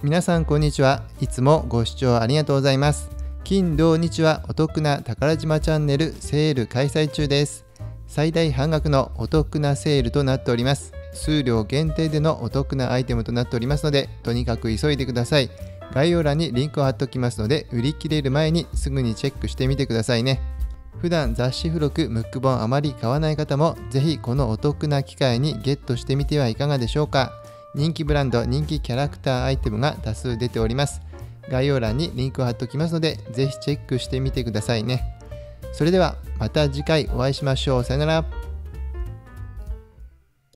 皆さんこんにちは。いつもご視聴ありがとうございます。金土日はお得な宝島チャンネルセール開催中です。最大半額のお得なセールとなっております。数量限定でのお得なアイテムとなっておりますので、とにかく急いでください。概要欄にリンクを貼っておきますので、売り切れる前にすぐにチェックしてみてくださいね。普段雑誌付録ムック本あまり買わない方も、ぜひこのお得な機会にゲットしてみてはいかがでしょうか。人気ブランド、人気キャラクターアイテムが多数出ております。概要欄にリンクを貼っておきますので、ぜひチェックしてみてくださいね。それではまた次回お会いしましょう。さよなら。